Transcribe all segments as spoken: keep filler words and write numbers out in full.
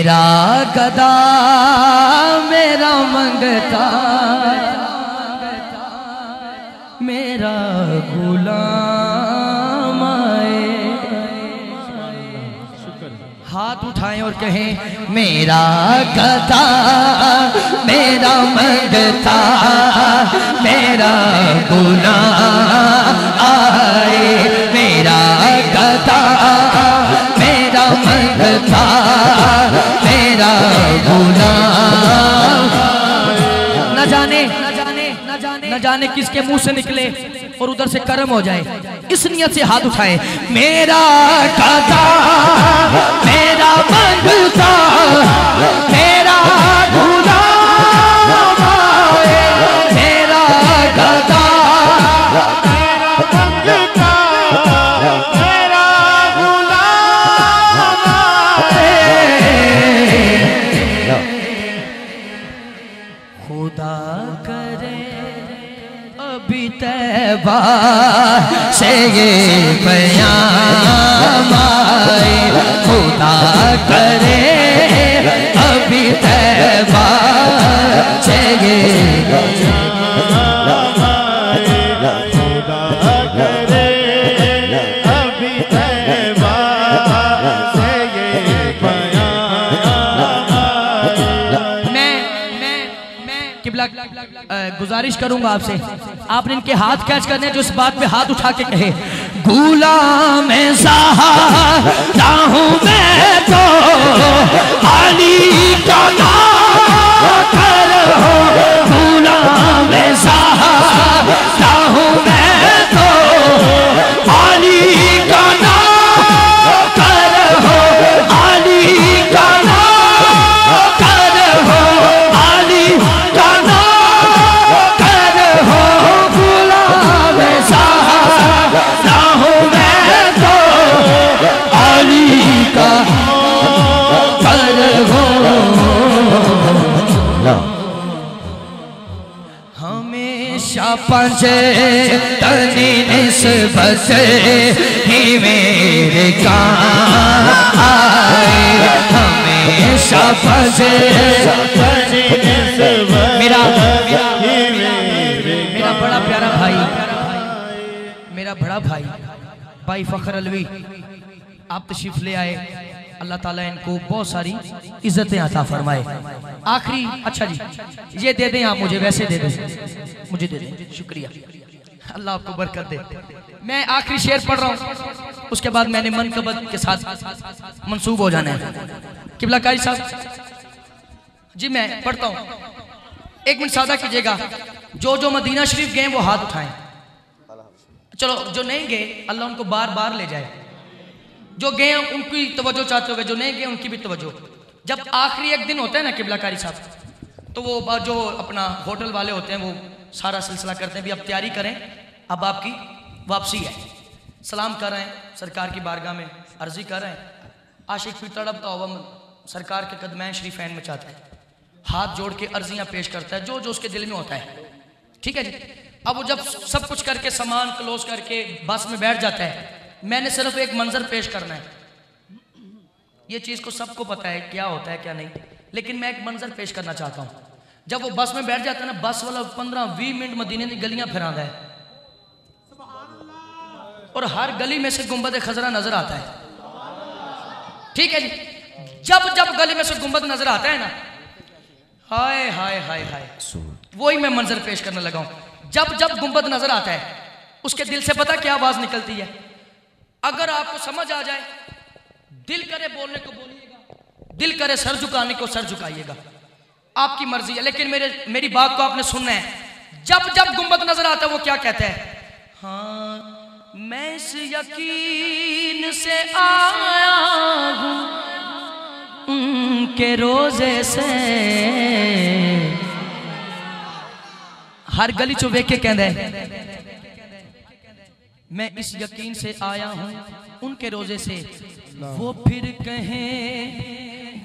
मेरा गदा मेरा मंगता मेरा गुलाम आए। हाथ उठाएं और कहें मेरा गदा मेरा मंगता मेरा गुलाम आए। मेरा गदा मेरा मंगता मेरा गुलाम। न जाने न जाने न जाने न जाने किसके मुंह से निकले और उधर से कर्म हो जाए। इस नियत से हाथ उठाए मेरा गदा मेरा मंगता मेरा गुलाम आए। मेरा गदा मेरा मंगता मेरा गुलाम आए। खुदा करे अभी तैबा से ये पैगाम आए। खुदा करे अभी तैबा से ये पैगाम आए। खुदा करे अभी तैबा से ये पैगाम आए। मैं मैं मैं किबला गुजारिश करूंगा आपसे, आपने इनके हाथ कैच करने जो इस बात पे हाथ उठा के कहे गुलाम ज़हरा हूं मैं तो अली का नौकर हो। गुलाम ज़हरा हूं मैं तो अली का नौकर हो। अली का नौकर हो अली का नौकर हो। गुलाम ज़हरा हूं मैं तो अली का नौकर हो। हमेशा पंजे तनी निस्बत ही मेरे काम आए। हमेशा पंजे तनी निस्बत मेरा मेरा बड़ा प्यारा भाई मेरा बड़ा भाई भाई फखर अलवी आप तशरीफ ले आए। अल्लाह ताला इनको बहुत सारी इज्जतें अता फरमाए। आखिरी अच्छा जी ये दे दें आप मुझे, वैसे दे दें मुझे दे दें, शुक्रिया अल्लाह आपको बरकत दे। मैं आखिरी शेर पढ़ रहा हूँ, उसके बाद मैंने मनकबत के साथ मंसूब हो जाना है। किबला कारी साहब जी मैं पढ़ता हूँ, एक मिनट सादा कीजिएगा। जो जो मदीना शरीफ गए वो हाथ उठाएं। चलो जो नहीं गए अल्लाह उनको बार बार ले जाए। जो गए उनकी तवज्जो चाहते हुए, जो नहीं गए उनकी भी तवज्जो। जब आखिरी एक दिन होता है ना किबला कारी साहब, तो वो जो अपना होटल वाले होते हैं वो सारा सिलसिला करते हैं भी अब तैयारी करें, अब आपकी वापसी है। सलाम कर रहे हैं सरकार की बारगाह में, अर्जी कर रहे हैं। आशिक भी तड़पता हुआ सरकार के कदमैन शरीफैन में चाहता है, हाथ जोड़ के अर्जियां पेश करता है जो जो उसके दिल में होता है। ठीक है जी। अब वो जब सब कुछ करके सामान क्लोज करके बस में बैठ जाता है, मैंने सिर्फ एक मंजर पेश करना है। ये चीज़ को सबको पता है क्या होता है क्या नहीं, लेकिन मैं एक मंजर पेश करना चाहता हूँ। जब वो बस में बैठ जाता है ना, बस वाला पंद्रह बीस मिनट मदीने की गलियां फिरांदा है और हर गली में से गुंबद खजरा नजर आता है। ठीक है जी। जब जब गली में से गुंबद नजर आता है ना, हाय हाय हाय हाय, वही मैं मंजर पेश करने लगा हूं। जब जब गुंबद नजर आता है उसके दिल से पता क्या आवाज निकलती है। अगर आपको समझ आ जाए, दिल करे बोलने को बोलिएगा, दिल करे सर झुकाने को सर झुकाइएगा, आपकी मर्जी है। लेकिन मेरे मेरी बात को आपने सुनना है। जब जब गुंबद नजर आता है वो क्या कहता है, हाँ मैं इस यकीन से आया हूं उनके रोजे से। हर गली चो वेख के कहता है मैं इस यकीन से आया हूं उनके रोजे से। वो फिर कहें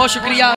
बहुत शुक्रिया।